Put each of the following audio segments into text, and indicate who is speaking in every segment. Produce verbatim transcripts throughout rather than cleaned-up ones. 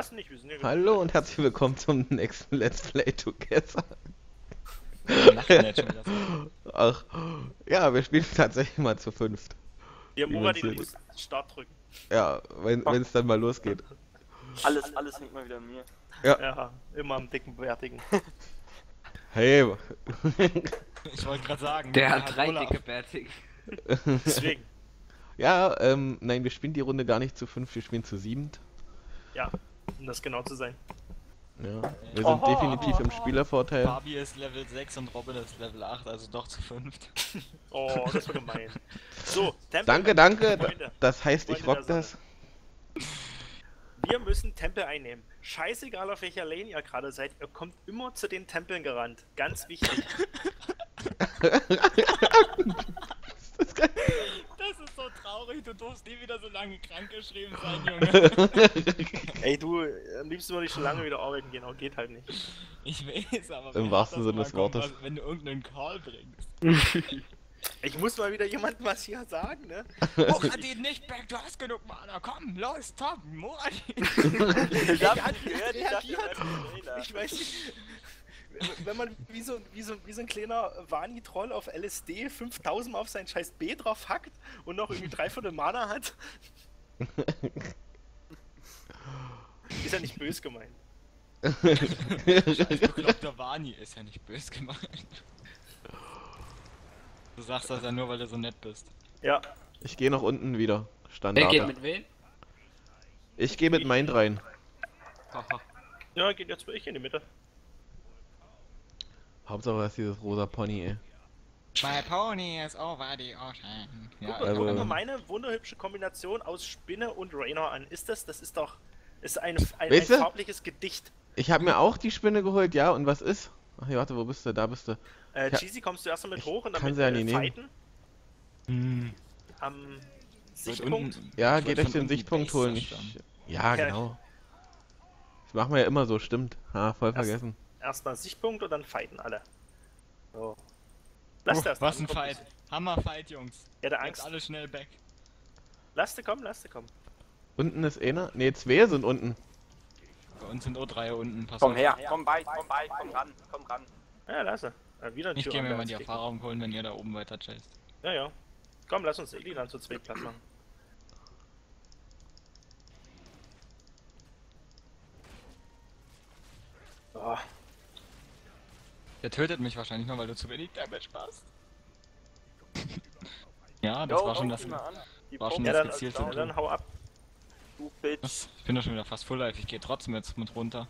Speaker 1: Was nicht? Wir sind ja
Speaker 2: Hallo und herzlich willkommen zum nächsten Let's Play Together.
Speaker 3: Wir lachen jetzt schon wieder so.
Speaker 2: Ach, ja, wir spielen tatsächlich mal zu fünft.
Speaker 1: Der
Speaker 2: Wie man
Speaker 1: Murat,
Speaker 2: sieht.
Speaker 1: den muss Start drücken.
Speaker 2: Ja, wenn es dann mal losgeht.
Speaker 4: Alles, alles hängt mal wieder an mir.
Speaker 1: Ja, immer am dicken Bärtigen.
Speaker 2: Hey,
Speaker 3: Ich wollte gerade sagen,
Speaker 5: Der hat drei
Speaker 3: Olaf.
Speaker 5: dicke Bärtig.
Speaker 1: Deswegen.
Speaker 2: ja, ähm, nein, wir spielen die Runde gar nicht zu fünf, wir spielen zu siebend.
Speaker 1: Ja, um das genau zu sein.
Speaker 2: Ja, wir sind
Speaker 1: Oh.
Speaker 2: definitiv im Spielervorteil.
Speaker 3: Fabi ist Level sechs und Robin ist Level acht, also doch zu fünft.
Speaker 1: Oh, das war gemein. So, Tempel.
Speaker 2: Danke, danke,
Speaker 1: Freunde,
Speaker 2: das heißt, ich
Speaker 1: Freunde
Speaker 2: rock
Speaker 1: der
Speaker 2: das.
Speaker 1: Wir müssen Tempel einnehmen. Scheißegal auf welcher Lane ihr gerade seid, ihr kommt immer zu den Tempeln gerannt. Ganz wichtig.
Speaker 3: Das ist so traurig, du durfst nie wieder so lange krankgeschrieben sein, Junge.
Speaker 1: Ey, du, am liebsten würde ich schon lange wieder arbeiten gehen, aber geht halt nicht.
Speaker 3: Ich weiß, aber
Speaker 2: Im
Speaker 3: wenn
Speaker 2: wahrsten
Speaker 3: das
Speaker 2: Sinne
Speaker 3: mal
Speaker 2: des
Speaker 3: kommt,
Speaker 2: Wortes.
Speaker 3: was- wenn du irgendeinen Call bringst.
Speaker 1: Ich muss mal wieder jemandem was hier sagen, ne?
Speaker 3: Moradin nicht back, du hast genug Mana, komm, los, top, Moradin.
Speaker 4: Ich hab
Speaker 1: hat-
Speaker 4: nicht gehört, ich
Speaker 1: der
Speaker 4: dachte,
Speaker 1: hat-
Speaker 4: du hörst den Trailer.
Speaker 1: Ich weiß nicht. Wenn man wie so, wie so, wie so ein kleiner Wani-Troll auf L S D fünftausend Mal auf sein scheiß B drauf hackt und noch irgendwie dreiviertel Mana hat. Ist ja nicht böse gemeint.
Speaker 3: Doktor Wani ist ja nicht böse gemeint. Du sagst das ja nur, weil du so nett bist.
Speaker 1: Ja,
Speaker 2: Ich gehe nach unten wieder.
Speaker 5: Wer
Speaker 2: Standard.
Speaker 5: geht mit wem?
Speaker 2: Ich gehe mit Mind rein.
Speaker 5: Haha.
Speaker 1: ja, geht jetzt ich in die Mitte.
Speaker 2: Hauptsache, das ist dieses rosa Pony, ey.
Speaker 3: My pony is over the ocean. Ja,
Speaker 1: Guck,
Speaker 2: also-
Speaker 1: guck mal meine wunderhübsche Kombination aus Spinne und Rainer an. Ist das? Das ist doch. Ist ein, ein, ein
Speaker 2: Weißt du?
Speaker 1: farbliches Gedicht.
Speaker 2: Ich habe mir auch die Spinne geholt, ja, und was ist? Ach ja, warte, wo bist du? Da bist du.
Speaker 1: Äh,
Speaker 2: Ja.
Speaker 1: Cheesy, kommst du erst mal mit
Speaker 2: Ich
Speaker 1: hoch und dann
Speaker 2: kann
Speaker 1: mit
Speaker 2: sie ja
Speaker 1: äh,
Speaker 2: nie nehmen.
Speaker 1: fighten?
Speaker 3: Hm.
Speaker 1: Am
Speaker 3: Wird
Speaker 1: Sichtpunkt.
Speaker 3: unten-
Speaker 2: Ja,
Speaker 3: wird
Speaker 2: geht euch
Speaker 3: von
Speaker 2: den
Speaker 3: unten
Speaker 2: Sichtpunkt
Speaker 3: Base
Speaker 2: holen. Ich,
Speaker 3: zerstören.
Speaker 2: ja,
Speaker 1: Ja.
Speaker 2: genau. Das machen wir ja immer so, stimmt. Ha, voll
Speaker 1: Erst-
Speaker 2: vergessen.
Speaker 1: Erstmal Sichtpunkt und dann fighten alle. So. Lasst
Speaker 3: Oh,
Speaker 1: erst
Speaker 3: was
Speaker 1: mal,
Speaker 3: ein
Speaker 1: kommt
Speaker 3: Fight.
Speaker 1: nicht.
Speaker 3: Hammer-Fight, Jungs.
Speaker 1: Ja, der
Speaker 3: Jetzt
Speaker 1: Angst.
Speaker 3: alle schnell back.
Speaker 1: Lasst kommen, lasst kommen.
Speaker 2: Unten ist einer. Ne, zwei sind unten.
Speaker 3: Bei uns sind auch drei unten. Pass
Speaker 4: Komm
Speaker 3: auf.
Speaker 4: her, komm bei, komm bei, komm ran, komm ran.
Speaker 1: Ja, lasse. Äh, wieder ein
Speaker 3: Ich gehe
Speaker 1: Tyrann,
Speaker 3: mir
Speaker 1: der
Speaker 3: mal
Speaker 1: uns
Speaker 3: die
Speaker 1: kriegt.
Speaker 3: Erfahrung holen, wenn ihr da oben weiter chased.
Speaker 1: Ja, ja. Komm, lass uns Eli dann zu zweit Platz machen. Oh,
Speaker 3: Der tötet mich wahrscheinlich nur, weil du zu wenig Damage machst. Ja, das
Speaker 4: Jo,
Speaker 3: war schon
Speaker 4: guck
Speaker 3: das.
Speaker 4: die mal an. Die
Speaker 3: war schon
Speaker 1: ja,
Speaker 3: das
Speaker 1: dann,
Speaker 3: gezielte
Speaker 1: dann,
Speaker 3: Down.
Speaker 1: dann hau ab.
Speaker 4: Du Bitch.
Speaker 3: Was? Ich bin doch schon wieder fast full life, ich gehe trotzdem jetzt mit runter.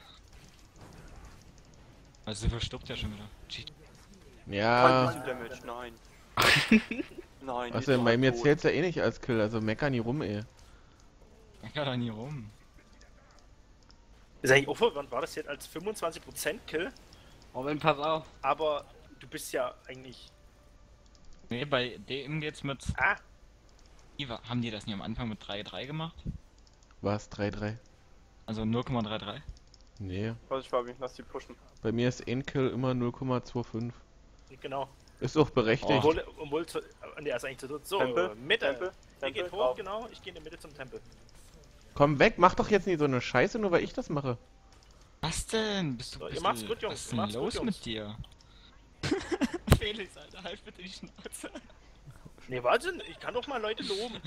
Speaker 3: Also sie verstoppt ja schon wieder. Cheat.
Speaker 2: Ja.
Speaker 4: Kein Damage, nein. Nein.
Speaker 2: Was
Speaker 4: die
Speaker 2: denn?
Speaker 4: ist
Speaker 2: Bei
Speaker 4: doch
Speaker 2: mir
Speaker 4: tot.
Speaker 2: zählt's ja eh nicht als Kill, also mecker nie rum, ey.
Speaker 3: Ich kann da nie rum.
Speaker 1: Ist eigentlich auch verwandt, war das jetzt als fünfundzwanzig Prozent Kill,
Speaker 5: Robin, pass auf.
Speaker 1: aber du bist ja eigentlich.
Speaker 3: Nee, bei dem geht's mit.
Speaker 1: Ah,
Speaker 3: Iva, haben die das nicht am Anfang mit drei Komma drei gemacht?
Speaker 2: Was? drei drei?
Speaker 3: Also null Komma dreiunddreißig?
Speaker 2: Nee.
Speaker 4: Was ich Fabi, lass die pushen.
Speaker 2: Bei mir ist ein Kill immer null Komma fünfundzwanzig.
Speaker 1: genau.
Speaker 2: Ist auch berechtigt.
Speaker 1: Obwohl, obwohl zu, nee, er ist eigentlich zu dritt. So,
Speaker 4: Tempel,
Speaker 1: Mitte.
Speaker 4: Tempel,
Speaker 1: Ihr
Speaker 4: Tempel,
Speaker 1: geht hoch,
Speaker 4: drauf.
Speaker 1: genau. Ich gehe in der Mitte zum Tempel.
Speaker 2: Komm weg, mach doch jetzt nicht so eine Scheiße, nur weil ich das mache.
Speaker 3: Was denn? Bist du
Speaker 1: So, ihr
Speaker 3: bist
Speaker 1: macht's
Speaker 3: du-
Speaker 1: gut, Jungs,
Speaker 3: Was ist
Speaker 1: ihr
Speaker 3: denn
Speaker 1: macht's gut,
Speaker 3: los
Speaker 1: Jungs.
Speaker 3: mit dir? Felix, Alter, halt bitte die Schnauze.
Speaker 1: Nee, warte, ich kann doch mal Leute loben.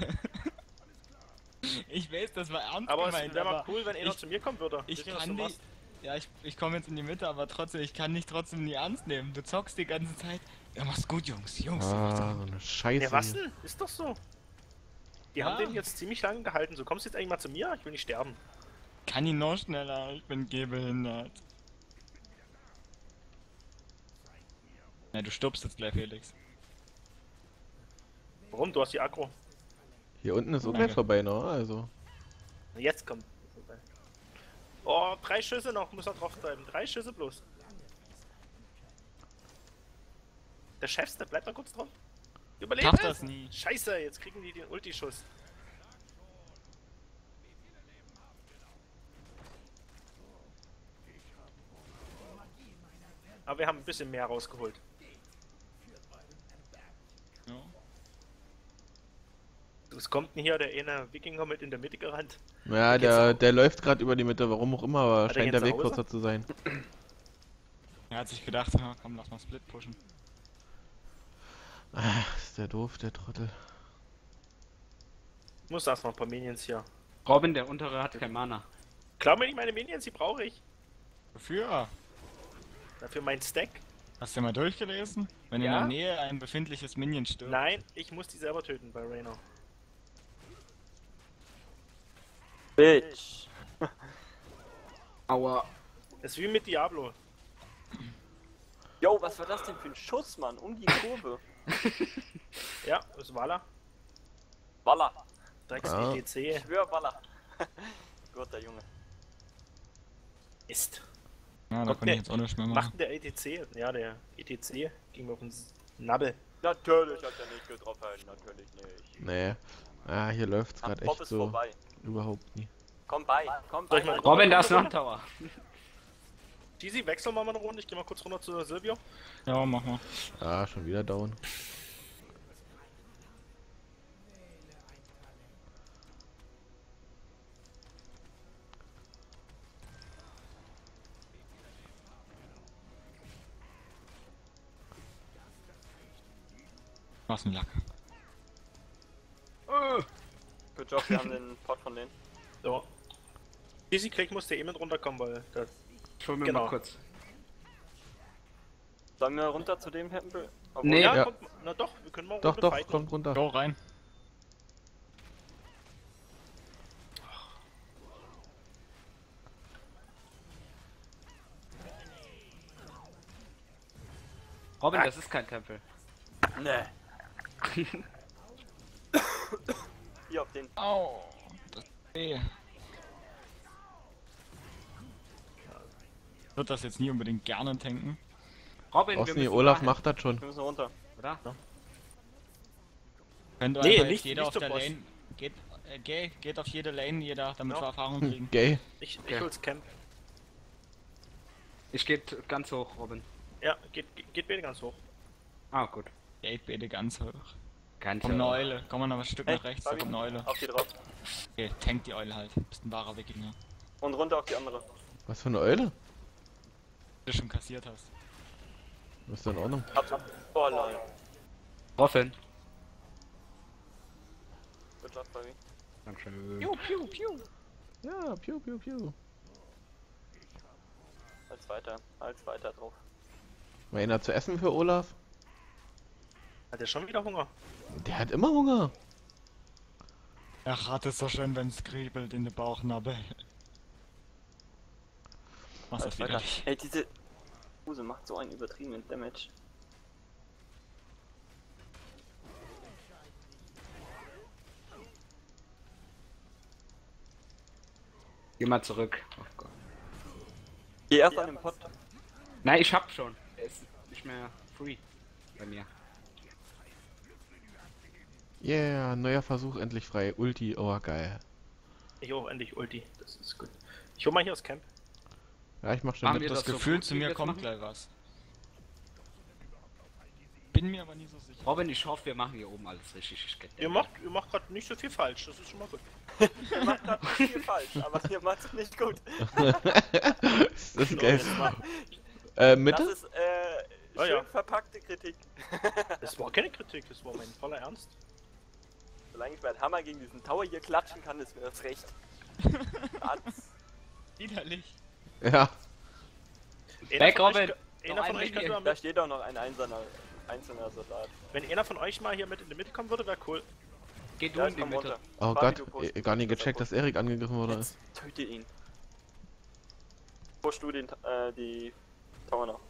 Speaker 3: Ich weiß, das war ernst
Speaker 1: Aber es
Speaker 3: gemeint,
Speaker 1: wäre mal
Speaker 3: aber
Speaker 1: cool, wenn einer
Speaker 3: ich-
Speaker 1: zu mir kommen würde.
Speaker 3: ich
Speaker 1: Wisst ihr, was
Speaker 3: kann
Speaker 1: du
Speaker 3: die...
Speaker 1: machst?
Speaker 3: Ja, ich, ich komme jetzt in die Mitte, aber trotzdem, ich kann dich trotzdem nie ernst nehmen. Du zockst die ganze Zeit. Ja, mach's gut, Jungs. Jungs, ihr macht's
Speaker 2: Ah,
Speaker 3: gut.
Speaker 2: so eine Scheiße.
Speaker 1: Ja, was
Speaker 2: hier.
Speaker 1: denn? Ist doch so. Die
Speaker 3: Ja.
Speaker 1: haben den jetzt ziemlich lange gehalten. So, kommst du jetzt eigentlich mal zu mir? Ich will nicht sterben.
Speaker 3: Kann ihn noch schneller, ich bin gehbehindert. Ja, du stirbst jetzt gleich, Felix.
Speaker 1: Warum? Du hast die Aggro.
Speaker 2: Hier unten ist auch
Speaker 3: Danke.
Speaker 2: gleich vorbei, ne? Also.
Speaker 1: Jetzt kommt. Oh, drei Schüsse noch, muss er drauf bleiben. Drei Schüsse bloß. Der Chefs, der bleibt da kurz drauf. Überlebt
Speaker 3: Schaff
Speaker 1: es?
Speaker 3: das nie.
Speaker 1: Scheiße, jetzt kriegen die den Ulti-Schuss. Aber wir haben ein bisschen mehr rausgeholt.
Speaker 3: Ja.
Speaker 1: Das Was kommt denn hier der eine Wikinger mit in der Mitte gerannt?
Speaker 2: Ja,
Speaker 1: geht's
Speaker 2: der,
Speaker 1: auch.
Speaker 2: der läuft gerade über die Mitte, warum auch immer, aber
Speaker 1: Hat er
Speaker 2: scheint
Speaker 1: jetzt
Speaker 2: der
Speaker 1: nach
Speaker 2: Weg
Speaker 1: Hause?
Speaker 2: kürzer zu sein.
Speaker 3: Er hat sich gedacht, ja, komm, lass mal Split pushen.
Speaker 2: Ah, ist der doof, der Trottel.
Speaker 1: Ich muss erst noch ein paar Minions hier.
Speaker 5: Robin, der untere hat kein Mana.
Speaker 1: Klau mir nicht meine Minions, die brauche ich.
Speaker 3: Wofür?
Speaker 1: Dafür mein Stack.
Speaker 3: Hast du mal durchgelesen? Wenn
Speaker 1: Ja.
Speaker 3: in der Nähe ein befindliches Minion stirbt.
Speaker 1: Nein, ich muss die selber töten bei Raynor.
Speaker 4: Bitch.
Speaker 5: Aua.
Speaker 1: Das ist wie mit Diablo.
Speaker 4: Yo, was war das denn für ein Schuss, Mann? Um die Kurve.
Speaker 1: Ja, das ist Walla.
Speaker 4: Walla.
Speaker 1: Drecks
Speaker 2: Ah.
Speaker 1: E T C.
Speaker 4: Ich schwör, Walla. Gott, der Junge.
Speaker 1: Ist.
Speaker 3: Ja, da
Speaker 1: Kommt
Speaker 3: kann
Speaker 1: der-
Speaker 3: ich jetzt auch nicht mehr
Speaker 1: Macht
Speaker 3: machen.
Speaker 1: denn der E T C? Ja, der E T C ging mir auf den S- Nabbel.
Speaker 4: Natürlich hat er nicht getroffen, natürlich nicht.
Speaker 2: Nee. Ah, hier läuft's
Speaker 4: Am
Speaker 2: gerade
Speaker 4: Bob
Speaker 2: echt
Speaker 4: ist
Speaker 2: so
Speaker 4: vorbei.
Speaker 2: überhaupt nie.
Speaker 4: Komm bei, komm
Speaker 1: Soll
Speaker 4: bei.
Speaker 1: ich mal-
Speaker 5: Robin, da ist noch ein Tower.
Speaker 1: Cheesy, wechseln wir mal eine Runde. Ich geh mal kurz runter zu Silvio.
Speaker 3: Ja, mach mal.
Speaker 2: Ah, schon wieder down.
Speaker 3: Was ein Lack.
Speaker 4: Good job, wir haben den Pot von denen.
Speaker 1: So. Cheesy, Krieg musste eh mit runterkommen, weil das.
Speaker 5: Ich hol mir
Speaker 1: Genau.
Speaker 5: mal kurz.
Speaker 4: Sollen wir runter zu dem Tempel? Obwohl-
Speaker 5: Nee.
Speaker 1: Ja,
Speaker 2: Ja.
Speaker 1: kommt. Na doch, wir können mal
Speaker 2: Doch,
Speaker 1: Runde
Speaker 2: doch,
Speaker 1: fighten.
Speaker 2: kommt runter.
Speaker 3: Go rein.
Speaker 5: Robin, das ist kein Tempel.
Speaker 4: Nee. Hier auf den.
Speaker 3: Au. Das weh. Ich würde das jetzt nie unbedingt gerne tanken.
Speaker 5: Robin,
Speaker 2: Brauchst
Speaker 5: wir
Speaker 2: nie,
Speaker 5: müssen
Speaker 2: Olaf
Speaker 5: dahin,
Speaker 2: macht das schon.
Speaker 4: Wir müssen runter.
Speaker 5: oder?
Speaker 3: Könnt ihr
Speaker 1: Nee,
Speaker 3: einfach
Speaker 1: nicht-
Speaker 3: jeder
Speaker 1: nicht
Speaker 3: auf
Speaker 1: zum
Speaker 3: der
Speaker 1: Boss.
Speaker 3: Lane. Geht, äh, geh, geht auf jede Lane, jeder, damit
Speaker 1: Ja.
Speaker 3: wir Erfahrung kriegen.
Speaker 2: Hm, gay.
Speaker 1: Ich, ich
Speaker 5: Okay.
Speaker 1: hol's Camp.
Speaker 5: Ich geh ganz hoch, Robin.
Speaker 1: Ja, geht, geht bitte ganz hoch.
Speaker 5: Ah, gut.
Speaker 3: Gate bitte ganz hoch.
Speaker 5: Ganz
Speaker 3: Kommt eine Eule. Komm mal noch ein Stück
Speaker 4: Hey,
Speaker 3: nach rechts, da
Speaker 4: Fabi,
Speaker 3: kommt eine Eule.
Speaker 4: Auf die drauf.
Speaker 3: Okay, tank die Eule halt. Bist ein wahrer Wikinger.
Speaker 4: Und runter auf die andere.
Speaker 2: Was für eine Eule?
Speaker 3: Wenn du schon kassiert hast.
Speaker 2: Ist in Ordnung.
Speaker 4: Ab, ab. Oh nein.
Speaker 5: Robin.
Speaker 4: Good job, Fabi.
Speaker 5: Dankeschön.
Speaker 3: Piu, piu, piu.
Speaker 2: Ja, piu, piu, piu.
Speaker 4: Als weiter, als weiter drauf.
Speaker 2: Mal einer zu essen für Olaf?
Speaker 1: Hat er schon wieder Hunger?
Speaker 2: Der hat immer Hunger.
Speaker 3: Ach, hat es doch schön, wenn's kribbelt in den Bauchnabel. Mach's
Speaker 4: Als
Speaker 3: das wieder
Speaker 4: weiter.
Speaker 3: nicht.
Speaker 4: Ey, diese Hose macht so einen übertriebenen Damage.
Speaker 5: Geh mal zurück. Oh Gott.
Speaker 4: Geh erst an den Pot.
Speaker 5: Nein, ich hab schon. Der ist nicht mehr free bei mir.
Speaker 2: Yeah, neuer Versuch, endlich frei. Ulti, oh geil.
Speaker 1: Ich auch endlich Ulti. Das ist gut. Ich hol mal hier das Camp.
Speaker 2: Ja, ich mach schon
Speaker 5: Machen
Speaker 2: mit.
Speaker 5: wir
Speaker 3: Das
Speaker 5: das so
Speaker 3: Gefühl,
Speaker 5: gut,
Speaker 3: zu
Speaker 5: wie
Speaker 3: mir
Speaker 5: wir es
Speaker 3: kommt
Speaker 5: machen?
Speaker 3: gleich was. Bin mir aber nie so sicher.
Speaker 5: Robin, ich hoffe, wir machen hier oben alles richtig. Ich kenn den.
Speaker 1: Ihr macht, ihr macht gerade nicht so viel falsch. Das ist schon mal gut.
Speaker 4: Ihr macht grad nicht viel falsch, aber ihr macht's nicht gut.
Speaker 2: Das ist geil. Äh,
Speaker 4: Das
Speaker 2: Mitte?
Speaker 4: ist, äh,
Speaker 1: Ah,
Speaker 4: schön
Speaker 1: ja.
Speaker 4: verpackte Kritik.
Speaker 1: Das war keine Kritik, das war mein voller Ernst.
Speaker 4: Solange ich meinen Hammer gegen diesen Tower hier klatschen kann, ist mir das recht. Ganz.
Speaker 3: Widerlich.
Speaker 2: Ja.
Speaker 1: Einer
Speaker 5: Weg,
Speaker 1: von euch-
Speaker 5: Robin!
Speaker 1: Einer
Speaker 5: Noch
Speaker 1: von
Speaker 5: ein
Speaker 1: euch könnte
Speaker 5: Minion.
Speaker 1: mal
Speaker 4: Da
Speaker 1: mit,
Speaker 4: steht doch noch ein einzelner, einzelner Soldat.
Speaker 1: wenn einer von euch mal hier mit in die Mitte kommen würde, wäre cool.
Speaker 5: Geh du
Speaker 4: Ja,
Speaker 5: in
Speaker 4: ich
Speaker 5: die
Speaker 4: komm
Speaker 5: Mitte.
Speaker 4: runter.
Speaker 2: Oh
Speaker 4: Fabi,
Speaker 2: Gott,
Speaker 4: du pushst.
Speaker 2: eh, gar nie gecheckt, dass Erik angegriffen wurde.
Speaker 4: Jetzt töte ihn. Push du den, äh, die Tower noch.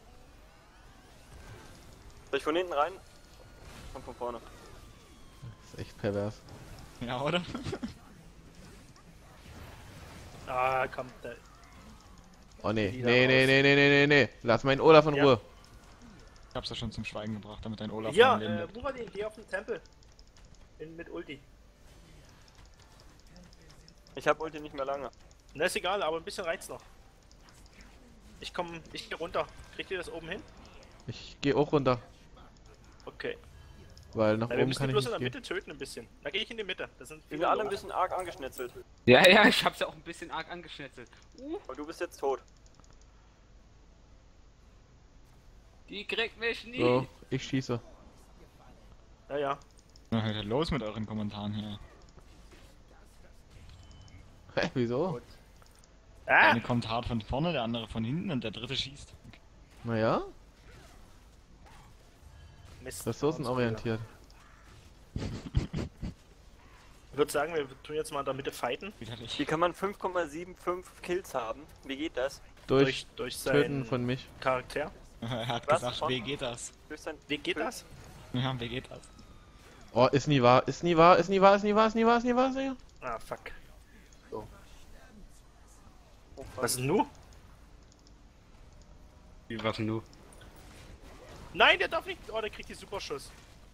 Speaker 4: Soll ich von hinten rein? Komm von vorne.
Speaker 2: Das ist echt pervers.
Speaker 3: Ja, oder?
Speaker 1: Ah, kommt der.
Speaker 2: Oh nee,
Speaker 1: Die da
Speaker 2: nee, nee,
Speaker 1: raus.
Speaker 2: nee, nee, nee, nee, nee. Lass meinen Olaf in
Speaker 1: Ja.
Speaker 2: Ruhe.
Speaker 3: Ich hab's ja schon zum Schweigen gebracht, damit dein Olaf
Speaker 1: Ja,
Speaker 3: am Leben
Speaker 1: äh,
Speaker 3: bleibt.
Speaker 1: Muradin, geh auf den Tempel. In, mit Ulti.
Speaker 4: Ich hab Ulti nicht mehr lange.
Speaker 1: Na, ist egal, aber ein bisschen reizt noch. Ich komm, ich geh runter. Kriegt ihr das oben hin?
Speaker 2: Ich gehe auch runter.
Speaker 1: Okay.
Speaker 2: Weil nach
Speaker 1: Na, wir
Speaker 2: oben
Speaker 1: müssen
Speaker 2: kann
Speaker 1: die
Speaker 2: ich
Speaker 1: bloß in
Speaker 2: nicht
Speaker 1: der
Speaker 2: gehen.
Speaker 1: Mitte töten ein bisschen. Da gehe ich in die Mitte. Das sind
Speaker 4: Wir
Speaker 1: viele
Speaker 4: sind alle ein
Speaker 1: Low.
Speaker 4: bisschen arg angeschnetzelt.
Speaker 5: Ja, ja, ich hab's ja auch ein bisschen arg angeschnetzelt. Uh,
Speaker 4: Aber du bist jetzt tot.
Speaker 5: die kriegt mich nie.
Speaker 2: So, ich schieße.
Speaker 1: Ja, ja.
Speaker 3: Was ist denn los mit euren Kommentaren hier?
Speaker 2: Hä, wieso?
Speaker 1: Gut.
Speaker 3: Der
Speaker 1: Ah!
Speaker 3: eine kommt hart von vorne, der andere von hinten und der dritte schießt.
Speaker 2: Naja,
Speaker 1: Mist.
Speaker 2: ressourcenorientiert.
Speaker 1: Ich würde sagen, wir tun jetzt mal in der Mitte fighten.
Speaker 3: Widerlich.
Speaker 4: Wie kann man fünf Komma fünfundsiebzig Kills haben? Wie geht das?
Speaker 2: Durch
Speaker 1: durch
Speaker 2: Töten
Speaker 1: seinen
Speaker 2: von mich.
Speaker 1: Charakter.
Speaker 3: Er hat
Speaker 4: Was?
Speaker 3: gesagt, wie geht das?
Speaker 4: Durch sein
Speaker 1: Wie geht das?
Speaker 3: Ja, wie geht das?
Speaker 2: Oh, ist nie wahr, ist nie wahr, ist nie wahr, ist nie wahr, ist nie wahr, ist nie wahr, ist nie wahr.
Speaker 1: Ah, fuck.
Speaker 4: Oh, fuck.
Speaker 1: Was ist denn nu?
Speaker 5: Wie was denn du?
Speaker 1: Nein, der darf nicht. Oh, der kriegt die Superschuss.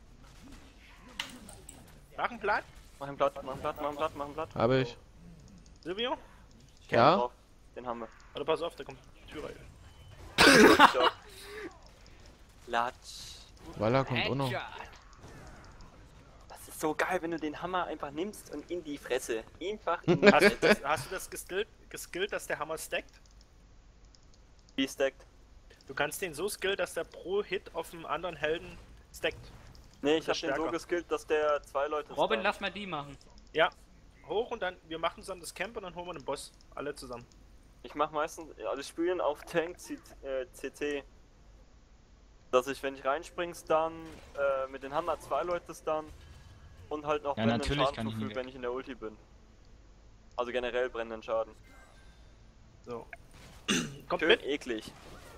Speaker 1: Mach einen Blatt.
Speaker 4: Mach ein Blatt, mach ein Blatt, mach ein Blatt, mach ein Blatt.
Speaker 2: Habe ich.
Speaker 1: Silvio?
Speaker 2: Ja?
Speaker 4: Drauf. Den haben wir.
Speaker 1: Warte, pass auf, da kommt die Tür rein.
Speaker 4: So. Latsch.
Speaker 2: Walla kommt auch noch.
Speaker 5: Headshot.
Speaker 4: Das ist so geil, wenn du den Hammer einfach nimmst und in die Fresse. Einfach in die
Speaker 1: Hast du
Speaker 4: Fresse.
Speaker 1: das, hast du das geskillt, geskillt, dass der Hammer stackt?
Speaker 4: Wie stackt?
Speaker 1: Du kannst den so skillen, dass der pro Hit auf einen anderen Helden stackt.
Speaker 4: Nee, ich
Speaker 1: Das
Speaker 4: hab den so
Speaker 1: stärker.
Speaker 4: geskillt, dass der zwei Leute
Speaker 5: Robin,
Speaker 4: stunt.
Speaker 5: lass mal die machen.
Speaker 1: Ja. Hoch und dann, wir machen zusammen das Camp und dann holen wir den Boss. Alle zusammen.
Speaker 4: Ich mach meistens, also ich spiele auf Tank C C. Dass ich, wenn ich reinspring, stun, äh, mit den Hammer zwei Leute stun und halt noch
Speaker 3: Ja,
Speaker 4: brennenden
Speaker 3: natürlich
Speaker 4: Schaden
Speaker 3: kann ich
Speaker 4: zufügen,
Speaker 3: nie-
Speaker 4: wenn ich in der Ulti bin. Also generell brennenden Schaden.
Speaker 1: So. Kommt
Speaker 4: Schön
Speaker 1: mit.
Speaker 4: eklig.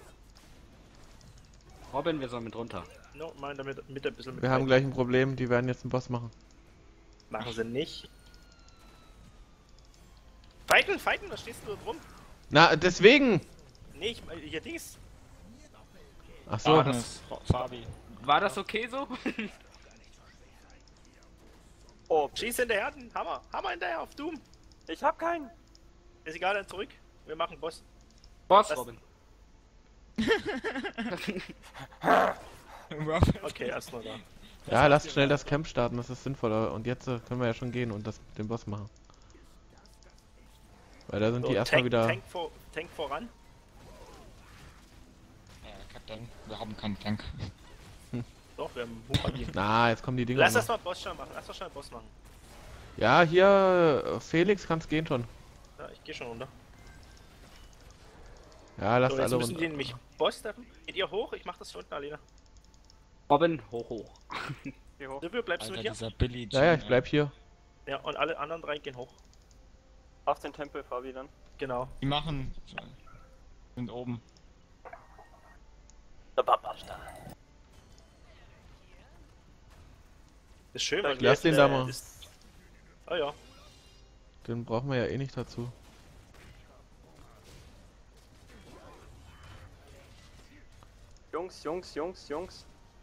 Speaker 5: Robin, wir sollen mit runter.
Speaker 1: No, mal damit mit ein bisschen mit.
Speaker 2: Wir haben gleich ein Problem, die werden jetzt einen Boss machen.
Speaker 1: Machen sie nicht. Fighten, fighten, was stehst du da drum?
Speaker 2: Na, deswegen!
Speaker 1: Nee, ich, hier Dings.
Speaker 2: Ach so,
Speaker 3: Agnes, Fabi.
Speaker 5: War das okay so?
Speaker 4: Oh,
Speaker 1: Schieß hinterher, den Hammer. Hammer hinterher auf Doom.
Speaker 4: ich hab keinen.
Speaker 1: Ist egal, dann zurück. Wir machen Boss.
Speaker 5: Boss,
Speaker 1: Was?
Speaker 5: Robin.
Speaker 1: Okay, erstmal da.
Speaker 2: ja, lasst schnell das Camp starten, das ist sinnvoller. Und jetzt äh, können wir ja schon gehen und das den Boss machen. Weil da sind
Speaker 1: So,
Speaker 2: die erstmal
Speaker 1: Tank,
Speaker 2: wieder...
Speaker 1: Tank, vor, Tank voran.
Speaker 3: Ja, Kapitän, wir haben keinen Tank.
Speaker 1: Doch, wir haben Hupabi.
Speaker 2: Na, jetzt kommen die Dinger
Speaker 1: Lass
Speaker 2: noch.
Speaker 1: das mal Boss schnell machen. Lass das schnell Boss machen.
Speaker 2: Ja, hier, äh, Felix, kann's gehen schon.
Speaker 1: Ja, ich geh schon runter.
Speaker 2: Ja, lasst
Speaker 1: So, jetzt
Speaker 2: alle
Speaker 1: müssen
Speaker 2: runter.
Speaker 1: die nämlich Boss treffen. Geht ihr hoch? Ich mach das hier unten alleine.
Speaker 5: Robin, hoch, hoch.
Speaker 4: Hier hoch.
Speaker 1: Silvio, bleibst du
Speaker 3: Alter,
Speaker 1: mit hier?
Speaker 3: dieser Billy
Speaker 2: Ja, ja,
Speaker 3: Jean,
Speaker 2: ich bleib hier.
Speaker 1: Ja, und alle anderen drei gehen hoch.
Speaker 4: Auf den Tempel, Fabi, dann.
Speaker 1: Genau.
Speaker 3: Die machen... sind oben.
Speaker 4: Der Papa-Star.
Speaker 1: Ist schön, weil
Speaker 2: Lass den
Speaker 1: äh,
Speaker 2: da mal.
Speaker 1: Ist... Oh ja.
Speaker 2: Den brauchen wir ja eh nicht dazu.
Speaker 4: Jungs, Jungs, Jungs, Jungs.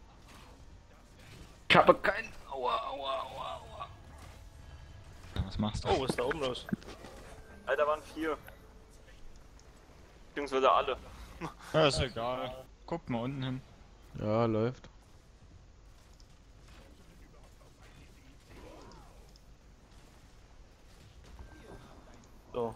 Speaker 5: Ich habe keinen. Aua, aua, aua, aua.
Speaker 3: Ja, was machst du?
Speaker 1: Oh, was ist da oben los?
Speaker 4: Alter, waren vier. Beziehungsweise alle.
Speaker 3: Ja, ist egal. Guckt mal unten hin.
Speaker 2: Ja, läuft.
Speaker 1: So.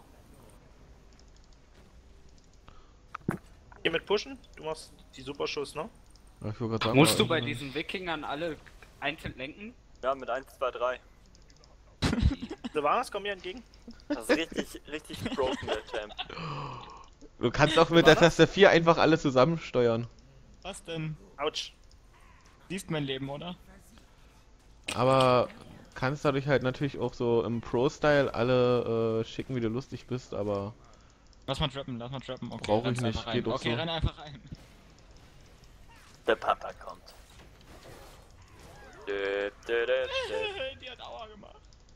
Speaker 1: Geh mit pushen. Du machst die Superschuss, ne?
Speaker 2: Ja, ich wollte gerade sagen,
Speaker 5: Musst du
Speaker 2: aber-
Speaker 5: bei diesen Wikingern alle einzeln lenken?
Speaker 4: Ja, mit eins, zwei, drei.
Speaker 1: Silvanas, komm mir entgegen.
Speaker 4: Das ist richtig, richtig broken, der Champ.
Speaker 2: Du kannst auch mit der Taste vier einfach alle zusammensteuern.
Speaker 3: Was denn?
Speaker 1: Autsch.
Speaker 3: Siehst mein Leben, oder?
Speaker 2: Aber kannst dadurch halt natürlich auch so im Pro-Style alle äh, schicken, wie du lustig bist, aber
Speaker 3: Lass mal trappen, lass mal trappen. Okay,
Speaker 2: Brauch ich
Speaker 3: rennst
Speaker 2: nicht,
Speaker 3: einfach rein.
Speaker 2: geht auch
Speaker 3: Okay,
Speaker 2: so.
Speaker 3: renn einfach rein.
Speaker 4: Der Papa kommt. Dö, dö, dö, dö.
Speaker 3: Die hat Aua gemacht.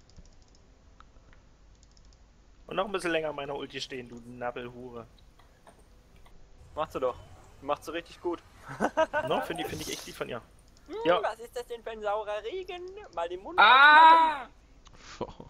Speaker 1: Und noch ein bisschen länger an meiner Ulti stehen, du Nabbelhure.
Speaker 4: Macht sie doch. Macht sie richtig gut.
Speaker 1: No, finde ich, find ich echt lieb von ihr.
Speaker 4: Hm,
Speaker 1: Ja.
Speaker 4: Was ist das denn für ein saurer Regen? Mal den Mund
Speaker 5: Ah!
Speaker 2: Boah.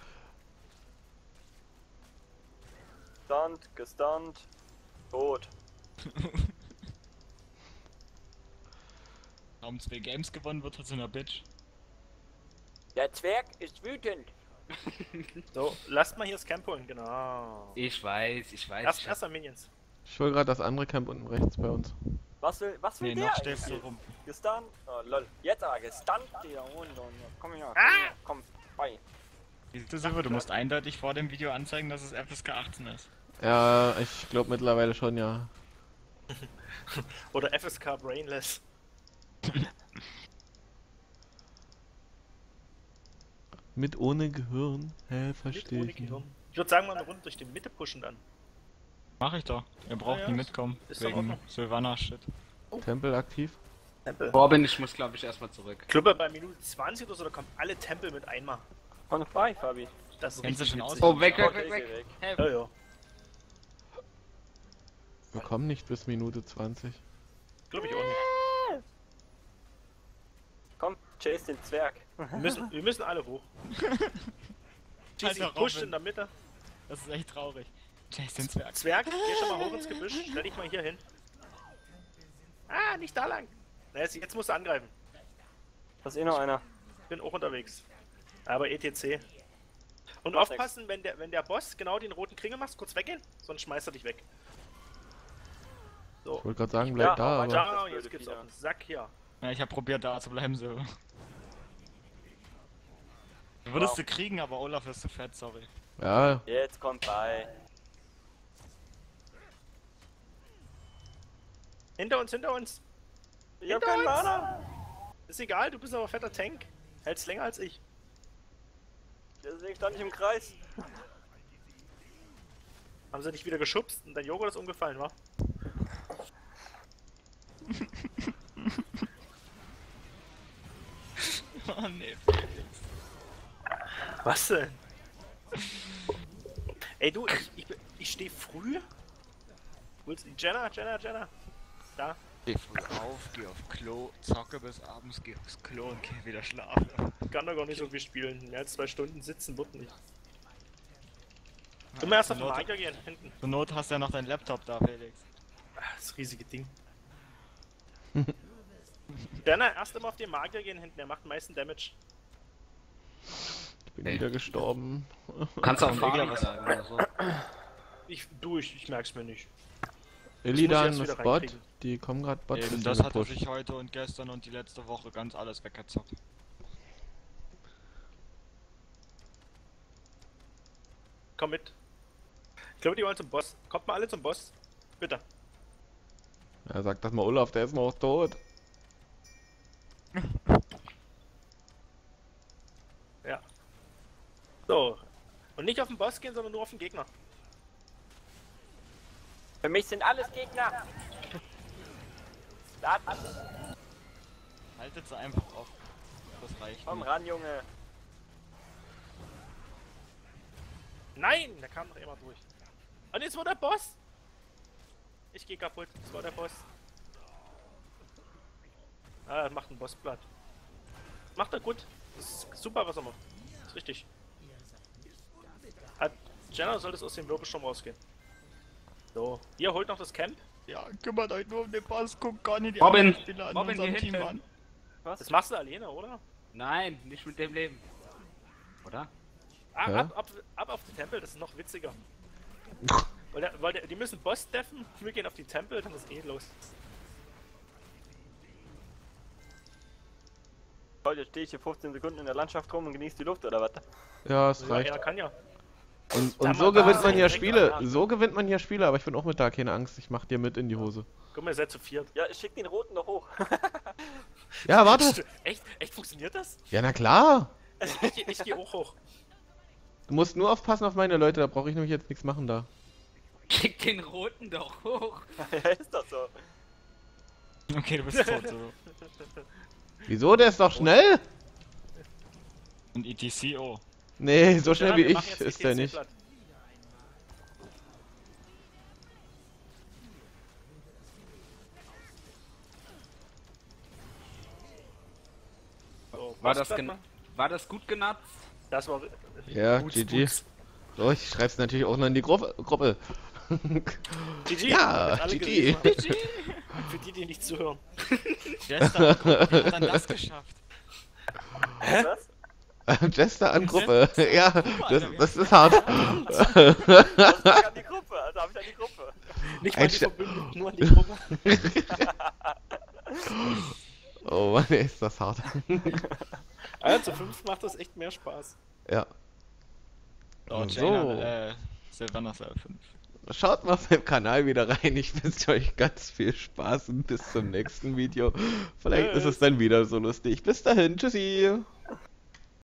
Speaker 4: Gestunt, gestunt. Tot.
Speaker 3: Raum zwei Games gewonnen wird, hat so eine Bitch.
Speaker 4: Der Zwerg ist wütend.
Speaker 1: So, lasst mal hier das Camp holen, genau.
Speaker 5: Ich weiß, ich weiß.
Speaker 1: Erst,
Speaker 5: ich hab-
Speaker 1: erster Minions.
Speaker 2: Ich hol gerade das andere Camp unten rechts bei uns.
Speaker 4: Was will, was will
Speaker 3: Nee,
Speaker 4: der
Speaker 3: noch stehst du
Speaker 4: eigentlich?
Speaker 3: rum.
Speaker 4: Gestunt? Oh lol. Jetzt aber gestunt, der Hund. Komm her, komm
Speaker 1: Ah!
Speaker 4: her, komm bei.
Speaker 3: Siehst du, Silber, du musst eindeutig vor dem Video anzeigen, dass es F S K achtzehn ist.
Speaker 2: Ja, ich glaube mittlerweile schon, ja.
Speaker 1: Oder F S K Brainless.
Speaker 2: Mit ohne Gehirn? Hä,
Speaker 1: Mit
Speaker 2: verstehe
Speaker 1: ohne
Speaker 2: ich nicht.
Speaker 1: Gehirn. Ich würde sagen, mal eine Runde durch die Mitte pushen dann.
Speaker 3: Mach ich doch. Ihr braucht
Speaker 1: Ja, ja,
Speaker 3: nie mitkommen.
Speaker 1: ist doch in
Speaker 3: Wegen
Speaker 1: Ordnung.
Speaker 3: Sylvanas-Shit.
Speaker 2: Tempel aktiv?
Speaker 1: Tempel.
Speaker 5: Robin, ich muss glaube ich erstmal zurück.
Speaker 1: Klubber bei Minute zwanzig oder so, da kommen alle Tempel mit einmal.
Speaker 4: Komm noch bei, Fabi.
Speaker 1: Das ist
Speaker 3: Kennst du
Speaker 1: richtig
Speaker 3: schon
Speaker 1: witzig.
Speaker 5: Oh, weg, weg,
Speaker 4: Okay,
Speaker 5: weg, weg.
Speaker 4: geh weg.
Speaker 5: Hey,
Speaker 1: Ja, ja.
Speaker 2: Wir kommen nicht bis Minute zwanzig.
Speaker 1: Glaube ich auch nicht.
Speaker 4: Komm, chase den Zwerg.
Speaker 1: Wir müssen, wir müssen alle hoch. Cheesy
Speaker 3: Alter,
Speaker 1: pusht
Speaker 3: Robin.
Speaker 1: in der Mitte.
Speaker 3: Das ist echt traurig. Jason Zwerg.
Speaker 1: Zwerg, geh schon mal hoch ins Gebüsch. Stell dich mal hier hin. Ah, nicht da lang. Na, jetzt, jetzt musst du angreifen.
Speaker 4: Da ist eh noch einer.
Speaker 1: Bin auch unterwegs. Aber E T C. Und
Speaker 4: Macht
Speaker 1: aufpassen, wenn der, wenn der Boss genau den roten Kringel macht, kurz weggehen, sonst schmeißt er dich weg. So.
Speaker 2: Ich wollte gerade sagen, bleib
Speaker 4: Ja,
Speaker 2: da,
Speaker 4: aber
Speaker 2: aber...
Speaker 4: ja.
Speaker 1: Ja,
Speaker 4: das
Speaker 1: jetzt
Speaker 4: blöde
Speaker 1: gibt's
Speaker 4: Vieh
Speaker 1: auf den Sack hier.
Speaker 3: Ja, ich hab probiert da zu bleiben, so. Du würdest
Speaker 4: Wow.
Speaker 3: du kriegen, aber Olaf ist zu fett, sorry.
Speaker 2: Ja,
Speaker 4: Jetzt kommt bei.
Speaker 1: Hinter uns, hinter uns.
Speaker 4: Ich hab
Speaker 1: Hinter
Speaker 4: keinen
Speaker 1: uns.
Speaker 4: Mana.
Speaker 1: Ist egal, du bist aber fetter Tank. Hältst länger als ich.
Speaker 4: Deswegen stand ich im Kreis.
Speaker 1: Haben sie dich wieder geschubst und dein Joghurt ist umgefallen, wa?
Speaker 3: Oh nee.
Speaker 1: Was denn? Ey du, ich, ich, ich stehe früh. Willst- Jenna, Jenna, Jenna. Da.
Speaker 3: Geh früh auf, geh auf Klo, zocke bis abends, geh aufs Klo und geh wieder schlafen.
Speaker 1: Kann doch gar nicht so viel spielen. Mehr als zwei Stunden sitzen wird nicht. Immer erst auf den
Speaker 3: Zur Not-
Speaker 1: Magier gehen, hinten.
Speaker 3: Zur Not hast du ja noch deinen Laptop da, Felix.
Speaker 1: Ah, das riesige Ding. Jenna, erst immer auf den Magier gehen hinten, der macht am meisten Damage.
Speaker 2: ich bin
Speaker 5: Ey.
Speaker 2: wieder gestorben.
Speaker 5: Du kannst auch
Speaker 3: Kann
Speaker 5: Fabi
Speaker 3: Egler was
Speaker 5: sagen oder so.
Speaker 1: Ich, du, ich, ich merk's mir nicht.
Speaker 2: Illidan
Speaker 1: jetzt
Speaker 2: ist
Speaker 1: wieder
Speaker 2: Bot,
Speaker 1: reinkriegen.
Speaker 2: die kommen gerade Bot.
Speaker 3: Eben,
Speaker 2: bisschen
Speaker 3: das hat er
Speaker 2: gepusht.
Speaker 3: sich heute und gestern und die letzte Woche ganz alles weggezockt.
Speaker 1: Komm mit. Ich glaube, die wollen zum Boss. Kommt mal alle zum Boss. Bitte.
Speaker 2: Ja, sag das mal Olaf, der ist noch tot.
Speaker 1: Ja. So. Und nicht auf den Boss gehen, sondern nur auf den Gegner.
Speaker 4: Für mich sind alles Gegner. Das.
Speaker 3: Haltet sie einfach auf. Das reicht.
Speaker 4: Komm
Speaker 3: nicht.
Speaker 4: ran, Junge.
Speaker 1: Nein, da kam noch jemand durch. Und jetzt war der Boss. Ich geh kaputt. Das war der Boss. Ah, er macht einen Boss platt. Macht er gut. Das ist super, was er macht. Das ist richtig. Hat Jenna soll das aus dem Wirbelsturm rausgehen. So, ihr holt noch das Camp.
Speaker 3: Ja, kümmert euch nur um den Boss, guckt gar nicht die
Speaker 5: Robin,
Speaker 3: anderen Spieler an
Speaker 5: Robin,
Speaker 3: unserem
Speaker 5: hier
Speaker 3: Team
Speaker 5: hinten.
Speaker 3: an.
Speaker 1: Das machst du alleine, oder?
Speaker 5: Nein, nicht mit dem Leben. Oder?
Speaker 1: Ah,
Speaker 2: Ja.
Speaker 1: ab, ab, ab auf die Tempel, das ist noch witziger. Weil, der, weil der, die müssen Boss deffen, wir gehen auf die Tempel, dann ist eh los.
Speaker 4: Heute stehe ich hier fünfzehn Sekunden in der Landschaft rum und genieße die Luft, oder was?
Speaker 2: Ja, es
Speaker 1: Ja,
Speaker 2: reicht.
Speaker 1: er kann ja.
Speaker 2: Und,
Speaker 1: Sag
Speaker 2: und
Speaker 1: mal,
Speaker 2: so
Speaker 1: da
Speaker 2: gewinnt
Speaker 1: ist
Speaker 2: man
Speaker 1: ein
Speaker 2: ja
Speaker 1: Trink
Speaker 2: Spiele.
Speaker 1: am Arsch.
Speaker 2: So gewinnt man ja Spiele, aber ich bin auch mit da, keine Angst. Ich mach dir mit in die Hose.
Speaker 1: Guck mal, ihr seid zu viert.
Speaker 4: Ja, schick den Roten doch hoch.
Speaker 2: Ja, warte.
Speaker 1: Echt? Echt funktioniert das?
Speaker 2: Ja, na klar.
Speaker 1: Ich, geh- ich gehe auch hoch.
Speaker 2: Du musst nur aufpassen auf meine Leute, da brauche ich nämlich jetzt nichts machen da.
Speaker 5: Schick den Roten doch hoch.
Speaker 4: Ja, ist das so.
Speaker 3: Okay, du bist tot, so.
Speaker 2: Wieso? Der ist doch schnell.
Speaker 3: Und E T C, oh.
Speaker 2: Nee, so schnell
Speaker 1: Ja,
Speaker 2: wie
Speaker 1: wir machen
Speaker 2: ich
Speaker 1: jetzt
Speaker 2: ist
Speaker 1: E T
Speaker 2: der
Speaker 1: C
Speaker 2: nicht.
Speaker 1: platt. So,
Speaker 5: War
Speaker 1: was
Speaker 5: das,
Speaker 1: platt
Speaker 5: gen
Speaker 1: machen?
Speaker 5: war das gut genutzt?
Speaker 1: Das war
Speaker 2: Ja,
Speaker 1: gut,
Speaker 2: G G.
Speaker 1: gut.
Speaker 2: So, ich schreib's natürlich auch noch in die Gruppe. Gruppe.
Speaker 1: G G!
Speaker 2: Ja,
Speaker 1: Wenn alle
Speaker 2: G G.
Speaker 1: gelesen haben. Für die, die nicht zuhören.
Speaker 3: Jester hat dann das geschafft.
Speaker 4: Was?
Speaker 2: Jester an Gruppe. Ja, das, das ist hart.
Speaker 4: Was lag an die Gruppe? Also hab ich an die Gruppe.
Speaker 1: Nicht mal
Speaker 2: Ein
Speaker 1: die
Speaker 2: Sch-
Speaker 1: Verbündeten, nur an die Gruppe.
Speaker 2: Oh Mann, ey, ist das hart.
Speaker 1: Also zu fünf macht das echt mehr Spaß.
Speaker 2: Ja.
Speaker 3: Oh,
Speaker 2: So.
Speaker 3: Jaina, äh, Sylvanas Level fünf.
Speaker 2: Schaut mal auf meinem Kanal wieder rein. Ich wünsche euch ganz viel Spaß und bis zum nächsten Video. Vielleicht ist es dann wieder so lustig. Bis dahin, tschüssi.